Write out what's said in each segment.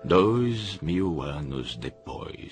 2000 anos depois.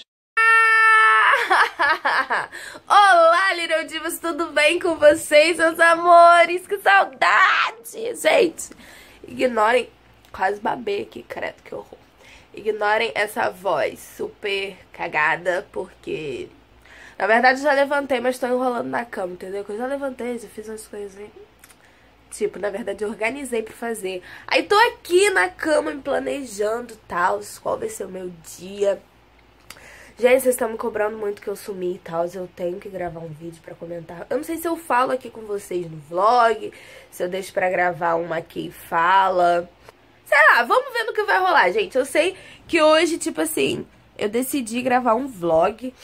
Olá, Little Divas, tudo bem com vocês, meus amores? Que saudade! Gente, ignorem... Quase babei aqui, credo, que horror. Ignorem essa voz super cagada, porque... Na verdade, eu já levantei, mas tô enrolando na cama, entendeu? Eu já levantei, já fiz umas coisas aí. Tipo, na verdade, eu organizei pra fazer. Aí tô aqui na cama me planejando, tal, qual vai ser o meu dia. Gente, vocês estão me cobrando muito que eu sumi e tal, eu tenho que gravar um vídeo pra comentar. Eu não sei se eu falo aqui com vocês no vlog, se eu deixo pra gravar uma aqui e fala. Sei lá, vamos ver no que vai rolar, gente. Eu sei que hoje, tipo assim, eu decidi gravar um vlog.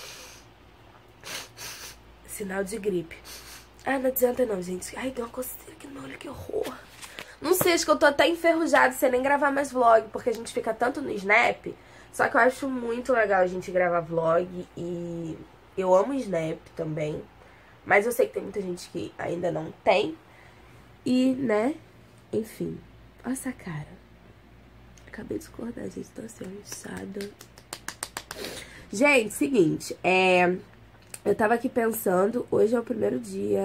Sinal de gripe. Ah, não adianta não, gente. Ai, deu uma coceira aqui no olho, que horror. Não sei, acho que eu tô até enferrujada sem nem gravar mais vlog, porque a gente fica tanto no Snap. Só que eu acho muito legal a gente gravar vlog e eu amo Snap também. Mas eu sei que tem muita gente que ainda não tem. E, né, enfim. Olha essa cara. Acabei de acordar, gente, tô assim, inchada. Gente, seguinte, eu tava aqui pensando, hoje é o primeiro dia...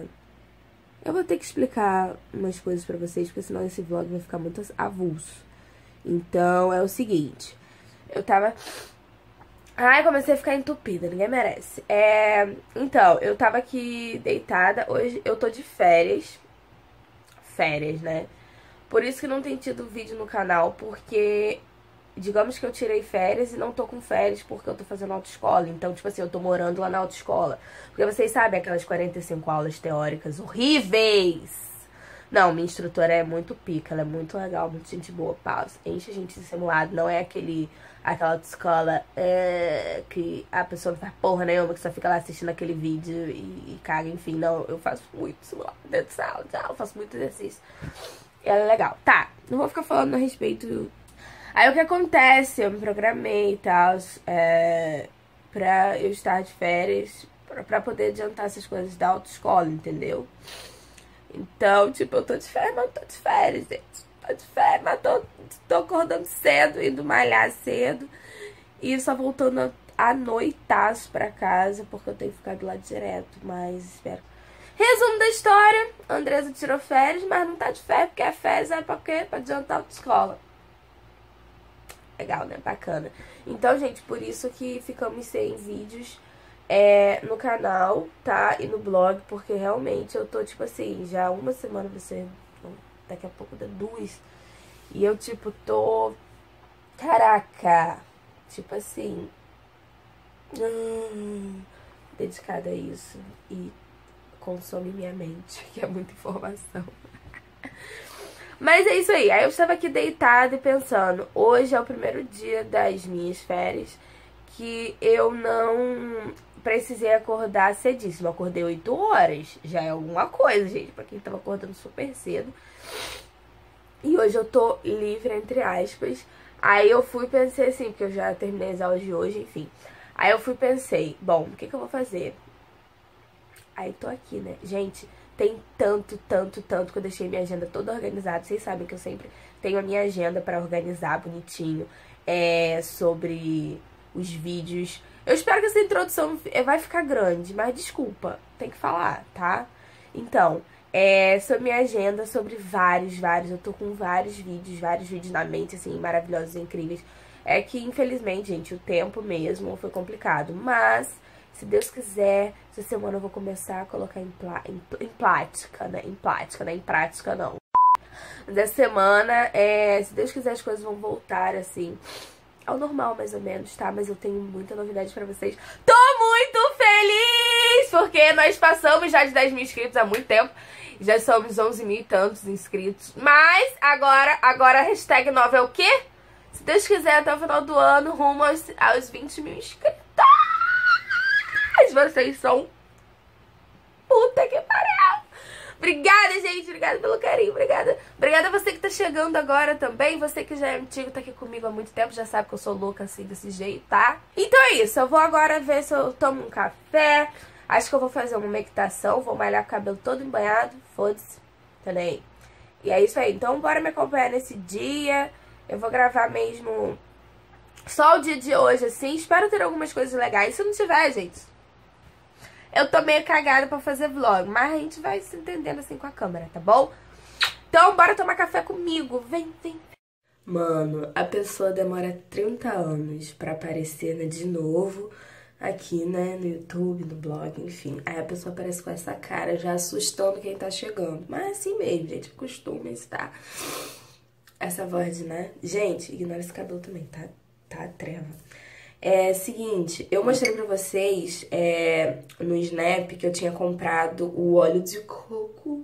Eu vou ter que explicar umas coisas pra vocês, porque senão esse vlog vai ficar muito avulso. Então, é o seguinte, eu tava... Ai, comecei a ficar entupida, ninguém merece. Então, eu tava aqui deitada, hoje eu tô de férias. Férias, né? Por isso que não tem tido vídeo no canal, porque... Digamos que eu tirei férias e não tô com férias porque eu tô fazendo autoescola. Então, tipo assim, eu tô morando lá na autoescola. Porque vocês sabem aquelas 45 aulas teóricas horríveis. Não, minha instrutora é muito pica, ela é muito legal, muito gente boa, pausa. Enche a gente de simulado, não é aquela autoescola que a pessoa não faz porra nenhuma, que só fica lá assistindo aquele vídeo e caga, enfim. Não, eu faço muito simulado dentro de sala, eu faço muito exercício. Ela é legal. Tá, não vou ficar falando a respeito... Aí o que acontece? Eu me programei e tal, pra eu estar de férias, pra poder adiantar essas coisas da autoescola, entendeu? Então, tipo, eu tô de férias, mas não tô de férias, gente. Tô de férias, mas tô acordando cedo, indo malhar cedo. E só voltando à noitaço pra casa, porque eu tenho que ficar do lado direto, mas espero. Resumo da história, a Andresa tirou férias, mas não tá de férias, porque é férias, é pra quê? Pra adiantar a autoescola. Legal, né? Bacana. Então, gente, por isso que ficamos sem vídeos no canal, tá? E no blog, porque realmente eu tô, tipo assim, já uma semana, daqui a pouco dá 2. E eu, tipo, tô... Caraca! Tipo assim... dedicada a isso. E consome minha mente, que é muita informação. Mas é isso aí, eu estava aqui deitada e pensando, hoje é o primeiro dia das minhas férias que eu não precisei acordar cedíssimo. Eu acordei 8 horas, já é alguma coisa, gente, pra quem tava acordando super cedo. E hoje eu tô livre, entre aspas. Aí eu fui e pensei assim, porque eu já terminei as aulas de hoje, enfim. Aí eu fui e pensei, bom, o que eu vou fazer? Aí tô aqui, né, gente... Tem tanto que eu deixei minha agenda toda organizada. Vocês sabem que eu sempre tenho a minha agenda pra organizar bonitinho. Sobre os vídeos. Eu espero que essa introdução vai ficar grande, mas desculpa, tem que falar, tá? Então, sobre minha agenda, sobre vários. Eu tô com vários vídeos na mente, assim, maravilhosos e incríveis. É que, infelizmente, gente, o tempo mesmo foi complicado. Mas... Se Deus quiser, essa semana eu vou começar a colocar em prática, né? Em prática não. Dessa semana, se Deus quiser, as coisas vão voltar, assim, ao normal, mais ou menos, tá? Mas eu tenho muita novidade pra vocês. Tô muito feliz! Porque nós passamos já de 10 mil inscritos há muito tempo. Já somos 11 mil e tantos inscritos. Mas, agora a hashtag nova é o quê? Se Deus quiser, até o final do ano, rumo aos 20 mil inscritos. Vocês são puta que pariu. Obrigada, gente, obrigada pelo carinho, obrigada a você que tá chegando agora também. Você que já é antigo, tá aqui comigo há muito tempo, já sabe que eu sou louca assim, desse jeito, tá? Então é isso, eu vou agora ver se eu tomo um café. Acho que eu vou fazer uma meditação, vou malhar o cabelo todo embanhado, foda-se, tá nem aí. E é isso aí, então bora me acompanhar nesse dia. Eu vou gravar mesmo Só o dia de hoje, assim. Espero ter algumas coisas legais. Se não tiver, gente, eu tô meio cagada pra fazer vlog. Mas a gente vai se entendendo assim com a câmera, tá bom? Então, bora tomar café comigo. Vem, vem. Mano, a pessoa demora 30 anos pra aparecer, né, de novo aqui, né, no YouTube, no blog, enfim. Aí a pessoa aparece com essa cara, já assustando quem tá chegando. Mas é assim mesmo, gente, acostuma-se, tá? Essa voz, né? Gente, ignora esse cabelo também, tá? Tá treva. É seguinte, eu mostrei pra vocês no Snap que eu tinha comprado o óleo de coco.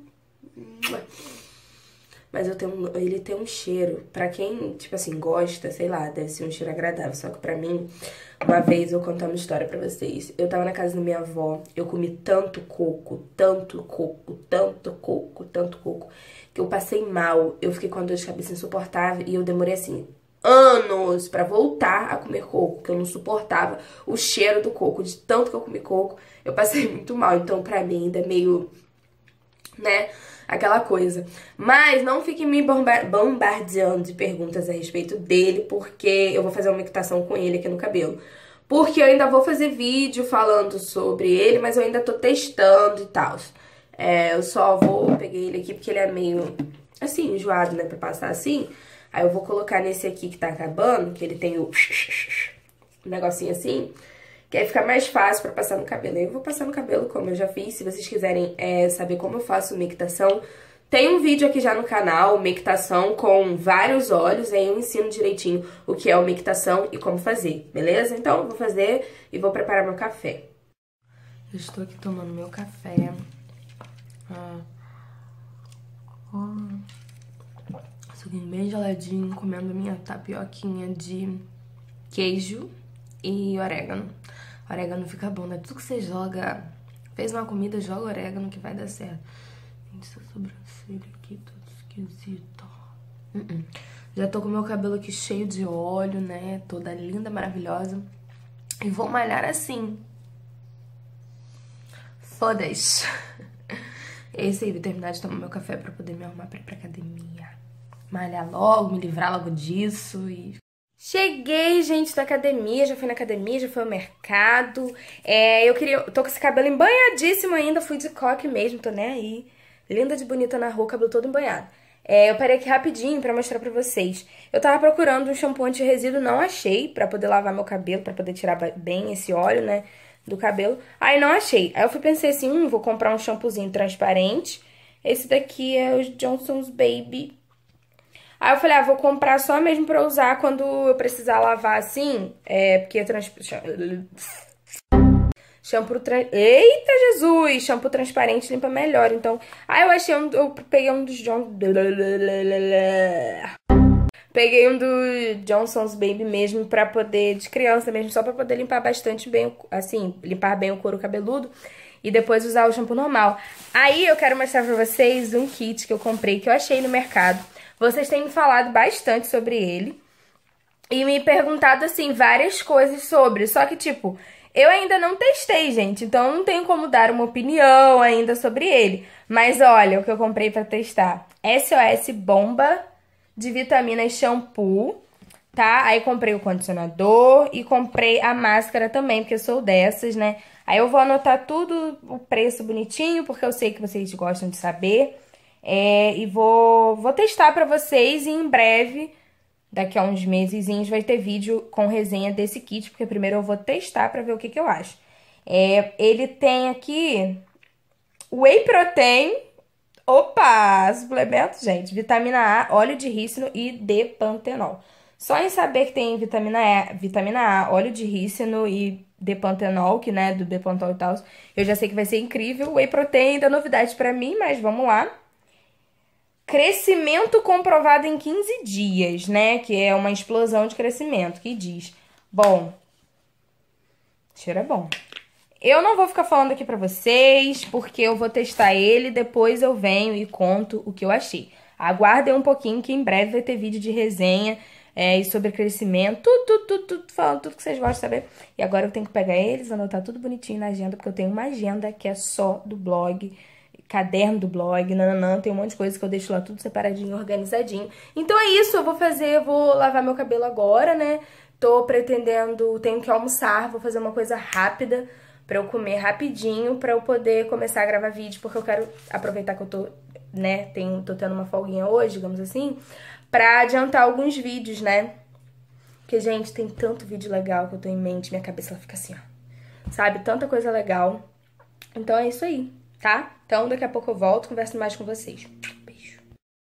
Mas ele tem um cheiro, pra quem, tipo assim, gosta, sei lá, deve ser um cheiro agradável. Só que pra mim, uma vez eu vou contar uma história pra vocês. Eu tava na casa da minha avó, eu comi tanto coco, tanto coco, tanto coco, tanto coco, que eu passei mal. Eu fiquei com uma dor de cabeça insuportável e eu demorei, assim, anos pra voltar a comer coco, que eu não suportava o cheiro do coco. De tanto que eu comi coco, eu passei muito mal. Então, pra mim, ainda é meio, né, aquela coisa. Mas não fiquem me bombardeando de perguntas a respeito dele, porque eu vou fazer uma mictação com ele aqui no cabelo. Porque eu ainda vou fazer vídeo falando sobre ele, mas eu ainda tô testando e tal. Eu só peguei ele aqui porque ele é meio, assim, enjoado, né, pra passar assim. Aí eu vou colocar nesse aqui que tá acabando, que ele tem o negocinho assim, que aí fica mais fácil pra passar no cabelo. Aí eu vou passar no cabelo como eu já fiz. Se vocês quiserem saber como eu faço mictação, tem um vídeo aqui já no canal, mictação com vários óleos. Aí eu ensino direitinho o que é o mictação e como fazer, beleza? Então eu vou fazer e vou preparar meu café. Eu estou aqui tomando meu café. Suguinho bem geladinho, comendo minha tapioquinha de queijo e orégano. Orégano fica bom, né? Tudo que você joga, fez uma comida, joga orégano que vai dar certo. Gente, essa sobrancelha aqui, tudo esquisito. Já tô com meu cabelo aqui cheio de óleo, né? Toda linda, maravilhosa. E vou malhar assim. Foda-se. Esse aí, vou terminar de tomar meu café pra poder me arrumar pra ir pra academia. Malhar logo, me livrar logo disso e... Cheguei, gente, da academia, já fui na academia, já fui ao mercado. Tô com esse cabelo embanhadíssimo ainda, fui de coque mesmo, tô nem aí. Linda de bonita na rua, cabelo todo embanhado. Eu parei aqui rapidinho pra mostrar pra vocês. Eu tava procurando um shampoo anti-resíduo, não achei, pra poder lavar meu cabelo, pra poder tirar bem esse óleo, né, do cabelo. Aí não achei. Aí eu pensei assim, vou comprar um shampoozinho transparente. Esse daqui é o Johnson's Baby. Aí eu falei, vou comprar só mesmo pra usar quando eu precisar lavar assim, porque Eita, Jesus! Shampoo transparente limpa melhor, então... Aí eu achei eu peguei um dos Peguei um do Johnson's Baby mesmo pra poder, de criança mesmo, só pra poder limpar bastante bem, assim, limpar bem o couro cabeludo e depois usar o shampoo normal. Aí eu quero mostrar pra vocês um kit que eu comprei, que eu achei no mercado. Vocês têm me falado bastante sobre ele e me perguntado, assim, várias coisas sobre. Só que, tipo, eu ainda não testei, gente. Então, eu não tenho como dar uma opinião ainda sobre ele. Mas, olha, o que eu comprei pra testar. SOS Bomba de vitaminas shampoo, tá? Aí, comprei o condicionador e comprei a máscara também, porque eu sou dessas, né? Aí, eu vou anotar tudo, o preço bonitinho, porque eu sei que vocês gostam de saber. E vou testar pra vocês e em breve, daqui a uns mesezinhos, vai ter vídeo com resenha desse kit, porque primeiro eu vou testar pra ver o que eu acho. Ele tem aqui Whey Protein, suplemento, gente, vitamina A, óleo de rícino e D-pantenol. Só em saber que tem vitamina A, óleo de rícino e D-pantenol, que, né, do D-pantenol e tal, eu já sei que vai ser incrível. Whey Protein ainda é novidade pra mim, mas vamos lá. Crescimento comprovado em 15 dias, né? Que é uma explosão de crescimento, que diz. Bom, cheiro é bom. Eu não vou ficar falando aqui pra vocês, porque eu vou testar ele, depois eu venho e conto o que eu achei. Aguardem um pouquinho, que em breve vai ter vídeo de resenha e sobre crescimento, tudo, falando tudo que vocês gostam de saber. E agora eu tenho que pegar eles, anotar tudo bonitinho na agenda, porque eu tenho uma agenda que é só do blog, caderno do blog, tem um monte de coisa que eu deixo lá tudo separadinho, organizadinho. Então é isso, eu vou lavar meu cabelo agora, né? tô pretendendo, tenho que almoçar, vou fazer uma coisa rápida pra eu comer rapidinho, pra eu poder começar a gravar vídeo, porque eu quero aproveitar que eu tô, né, tô tendo uma folguinha hoje, digamos assim, pra adiantar alguns vídeos, né? Porque, gente, tem tanto vídeo legal que eu tô em mente, minha cabeça ela fica assim, ó, sabe? Tanta coisa legal. Então é isso aí, tá? Então daqui a pouco eu volto, converso mais com vocês. Beijo.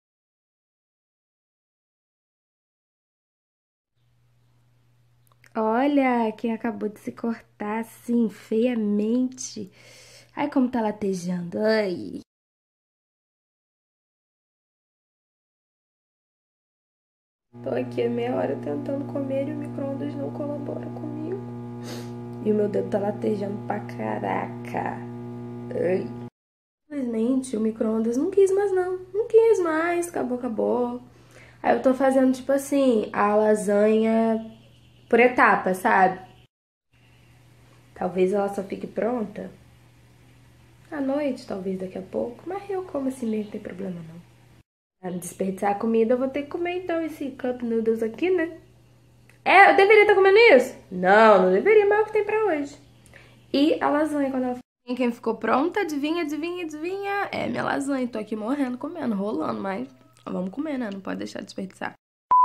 Olha, quem acabou de se cortar assim, feiamente. Ai, como tá latejando. Ai. Tô aqui há meia hora tentando comer e o micro-ondas não colabora comigo. E o meu dedo tá latejando pra caraca. Ai. Infelizmente, o micro-ondas não quis mais não. Não quis mais, acabou. Aí eu tô fazendo, tipo assim, a lasanha por etapas, sabe? Talvez ela só fique pronta à noite, talvez daqui a pouco. Mas eu como assim mesmo, não tem problema não. Pra não desperdiçar a comida, eu vou ter que comer então esse cup noodles aqui, né? É, eu deveria estar comendo isso? Não, não deveria, mas é o que tem pra hoje. E a lasanha, quando ela... Quem ficou pronta, adivinha, adivinha, adivinha? É minha lasanha, tô aqui morrendo, comendo, rolando, mas vamos comer, né? Não pode deixar de desperdiçar.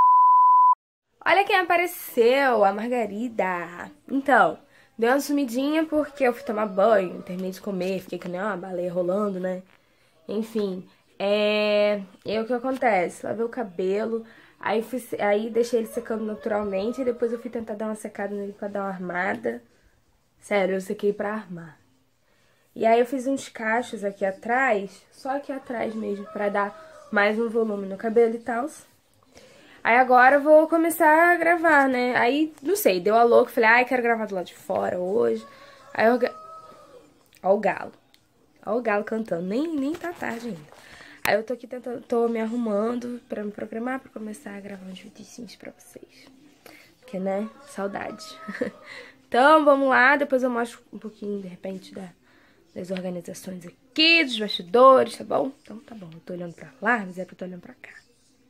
Olha quem apareceu, a Margarida. Então, deu uma sumidinha porque eu fui tomar banho, terminei de comer, fiquei que nem uma baleia rolando, né? Enfim, e aí o que acontece? Lavei o cabelo, aí deixei ele secando naturalmente, e depois eu fui tentar dar uma secada nele pra dar uma armada. Sério, eu sequei pra armar. E aí eu fiz uns cachos aqui atrás, só aqui atrás mesmo, pra dar mais um volume no cabelo e tal. Aí agora eu vou começar a gravar, né? Aí, não sei, deu a louca, falei, ai, quero gravar do lado de fora hoje. Aí eu... Ó o galo. Ó o galo cantando, nem tá tarde ainda. Aí eu tô aqui tentando, tô me arrumando pra me programar, pra começar a gravar uns videozinhos pra vocês. Porque, né, saudade. Então, vamos lá, depois eu mostro um pouquinho, de repente, das organizações aqui, dos bastidores, tá bom? Então, tá bom, eu tô olhando pra lá, mas é que eu tô olhando pra cá.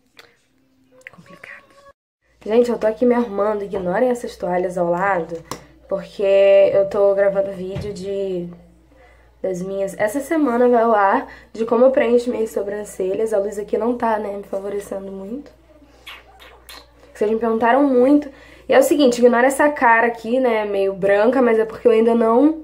Complicado. Gente, eu tô aqui me arrumando, ignorem essas toalhas ao lado, porque eu tô gravando vídeo das minhas... Essa semana vai lá de como eu preencho minhas sobrancelhas. A luz aqui não tá, né, me favorecendo muito. Vocês me perguntaram muito. E é o seguinte, ignora essa cara aqui, né, meio branca, mas é porque eu ainda não...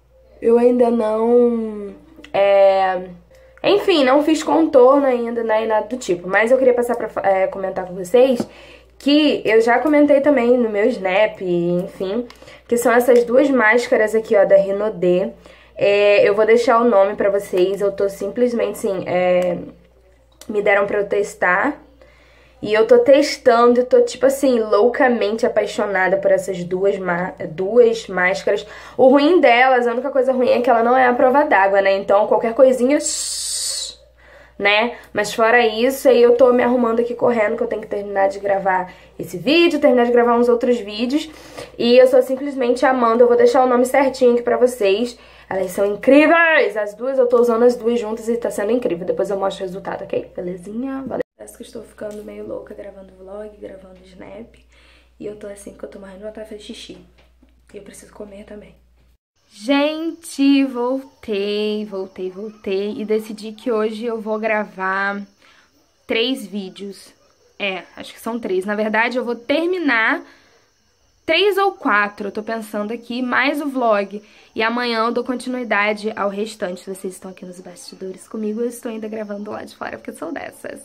Enfim, não fiz contorno ainda, né, e nada do tipo. Mas eu queria passar pra comentar com vocês que eu já comentei também no meu Snap, enfim, que são essas duas máscaras aqui, ó, da Renaudet. Eu vou deixar o nome pra vocês, eu tô simplesmente, assim, me deram pra eu testar. E eu tô testando e tô, tipo assim, loucamente apaixonada por essas duas máscaras. O ruim delas, a única coisa ruim é que ela não é a prova d'água, né? Então, qualquer coisinha, né? Mas fora isso, aí eu tô me arrumando aqui correndo, que eu tenho que terminar de gravar esse vídeo, terminar de gravar uns outros vídeos. E eu tô simplesmente amando, eu vou deixar o nome certinho aqui pra vocês. Elas são incríveis! As duas, eu tô usando as duas juntas e tá sendo incrível. Depois eu mostro o resultado, ok? Belezinha? Valeu! Parece que eu estou ficando meio louca gravando vlog, gravando snap. E eu tô assim, porque eu tô morrendo de vontade de fazer xixi. E eu preciso comer também. Gente, voltei. E decidi que hoje eu vou gravar 3 vídeos. Acho que são 3. Na verdade, eu vou terminar 3 ou 4, eu tô pensando aqui, mais o vlog. E amanhã eu dou continuidade ao restante. Vocês estão aqui nos bastidores comigo, eu estou ainda gravando lá de fora, porque eu sou dessas.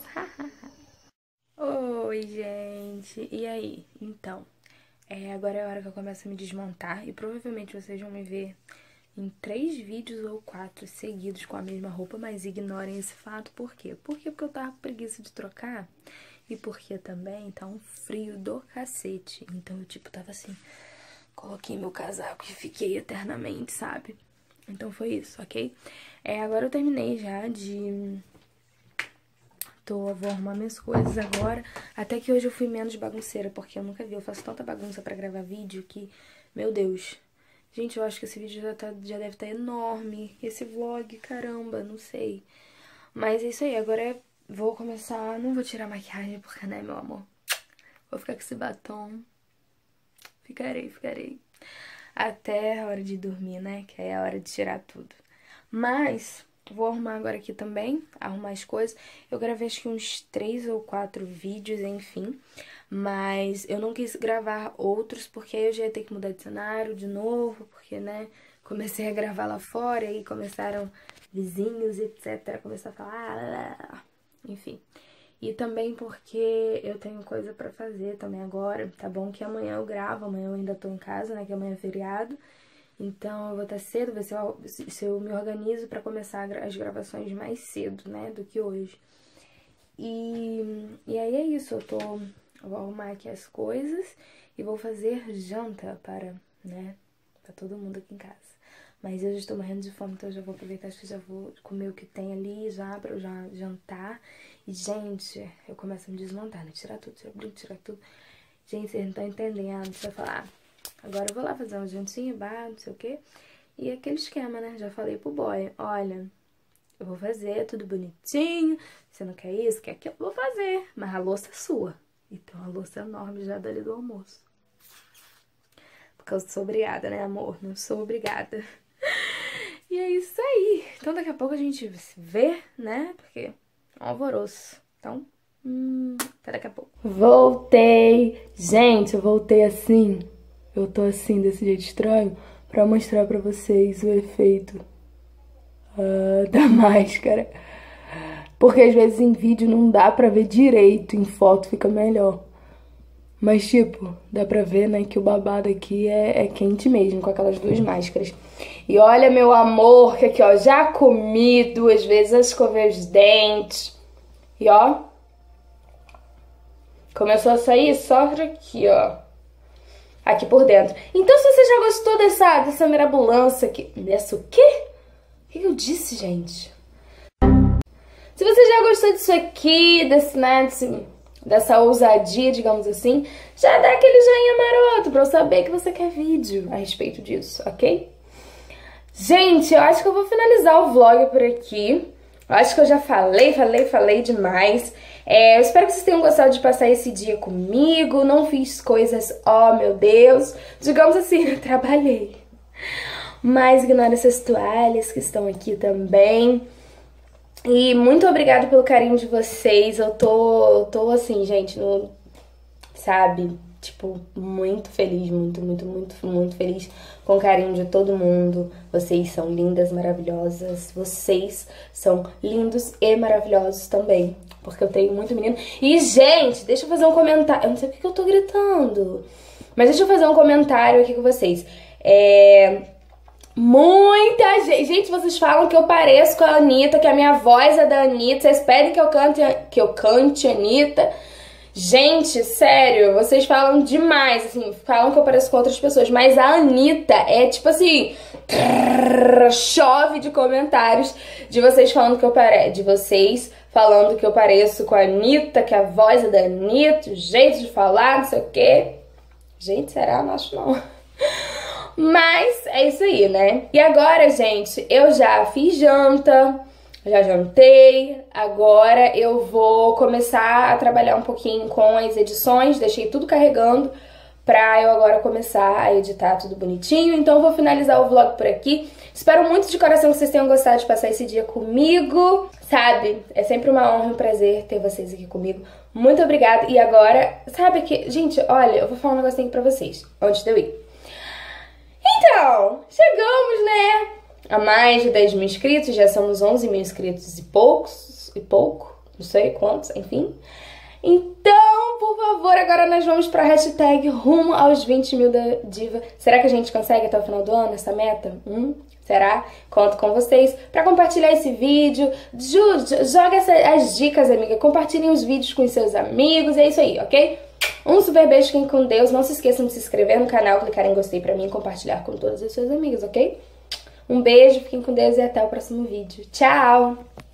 Oi, gente. E aí? Então, agora é a hora que eu começo a me desmontar. E provavelmente vocês vão me ver em 3 vídeos ou 4 seguidos com a mesma roupa, mas ignorem esse fato. Por quê? Porque eu tava com preguiça de trocar. E porque também tá um frio do cacete. Então eu, tipo, tava assim, coloquei meu casaco e fiquei eternamente, sabe? Então foi isso, ok? Agora eu terminei já de... Vou arrumar minhas coisas agora. Até que hoje eu fui menos bagunceira, porque eu nunca vi. Eu faço tanta bagunça pra gravar vídeo que... Meu Deus. Gente, eu acho que esse vídeo já deve estar enorme. Esse vlog, caramba, não sei. Mas é isso aí, agora vou começar... Não vou tirar a maquiagem, porque, né, meu amor? Vou ficar com esse batom. Ficarei. Até a hora de dormir, né? Que é a hora de tirar tudo. Mas vou arrumar agora aqui também, arrumar as coisas. Eu gravei acho que uns 3 ou 4 vídeos, enfim. Mas eu não quis gravar outros, porque aí eu já ia ter que mudar de cenário de novo. Porque, né, comecei a gravar lá fora e começaram vizinhos, etc. Começar a falar, enfim. E também porque eu tenho coisa pra fazer também agora. Tá bom que amanhã eu gravo, amanhã eu ainda tô em casa, né, que amanhã é feriado. Então eu vou estar cedo, ver se eu me organizo pra começar as gravações mais cedo, né, do que hoje. E aí é isso, eu vou arrumar aqui as coisas e vou fazer janta para, né, pra todo mundo aqui em casa. Mas eu já estou morrendo de fome, então eu já vou aproveitar, acho que já vou comer o que tem ali já, pra eu já jantar. E, gente, eu começo a me desmontar, né? Tirar tudo, tirar brinco, tirar tudo. Gente, vocês não estão entendendo. Você vai falar, agora eu vou lá fazer um jantinho, não sei o quê. E aquele esquema, né? Já falei pro boy, olha, eu vou fazer tudo bonitinho. Você não quer isso, quer aquilo? Eu vou fazer. Mas a louça é sua. Então a louça é enorme já dali do almoço. Porque eu sou obrigada, né, amor? Não sou obrigada. E é isso aí. Então daqui a pouco a gente se vê, né? Porque é um alvoroço. Então, até daqui a pouco. Voltei! Gente, eu voltei assim. Eu tô assim, desse jeito estranho, pra mostrar pra vocês o efeito da máscara. Porque às vezes em vídeo não dá pra ver direito, em foto fica melhor. Mas, tipo, dá pra ver, né, que o babado aqui é quente mesmo, com aquelas duas máscaras. E olha, meu amor, que aqui, ó, já comi 2 vezes, já escovei os dentes. E, ó, começou a sair só aqui, ó. Aqui por dentro. Então, se você já gostou dessa mirabolância aqui... Dessa o quê? O que eu disse, gente? Se você já gostou disso aqui, dessa ousadia, digamos assim, já dá aquele joinha maroto pra eu saber que você quer vídeo a respeito disso, ok? Gente, eu acho que eu vou finalizar o vlog por aqui. Eu acho que eu já falei demais. Eu espero que vocês tenham gostado de passar esse dia comigo. Não fiz coisas, oh meu Deus, digamos assim, eu trabalhei. Mas ignora essas toalhas que estão aqui também. E muito obrigada pelo carinho de vocês. Eu tô assim, gente, sabe? Tipo, muito feliz, muito feliz com o carinho de todo mundo. Vocês são lindas, maravilhosas. Vocês são lindos e maravilhosos também. Porque eu tenho muito menino. E, gente, deixa eu fazer um comentário. Eu não sei porque eu tô gritando. Mas deixa eu fazer um comentário aqui com vocês. Muita gente... Gente, vocês falam que eu pareço com a Anitta, que a minha voz é da Anitta. Vocês pedem que eu cante Anitta. Gente, sério, vocês falam demais, assim, falam que eu pareço com outras pessoas. Mas a Anitta é tipo assim... chove de comentários de vocês falando que eu pareço... De vocês falando que eu pareço com a Anitta, que a voz é da Anitta, o jeito de falar, não sei o quê. Gente, será? Não acho não. Mas é isso aí, né? E agora, gente, eu já fiz janta, já jantei. Agora eu vou começar a trabalhar um pouquinho com as edições. Deixei tudo carregando pra eu agora começar a editar tudo bonitinho. Então eu vou finalizar o vlog por aqui. Espero muito de coração que vocês tenham gostado de passar esse dia comigo. Sabe? É sempre uma honra e um prazer ter vocês aqui comigo. Muito obrigada. E agora, sabe que... Gente, olha, eu vou falar um negocinho pra vocês antes de eu ir. Então, chegamos, né, a mais de 10 mil inscritos, já somos 11 mil inscritos e pouco, não sei quantos, enfim. Então, por favor, agora nós vamos pra hashtag rumo aos 20 mil da Diva. Será que a gente consegue até o final do ano essa meta? Será? Conto com vocês pra compartilhar esse vídeo. Joga as dicas, amiga. Compartilhem os vídeos com os seus amigos. É isso aí, ok? Um super beijo, fiquem com Deus. Não se esqueçam de se inscrever no canal, clicar em gostei pra mim e compartilhar com todas as suas amigas, ok? Um beijo, fiquem com Deus e até o próximo vídeo. Tchau!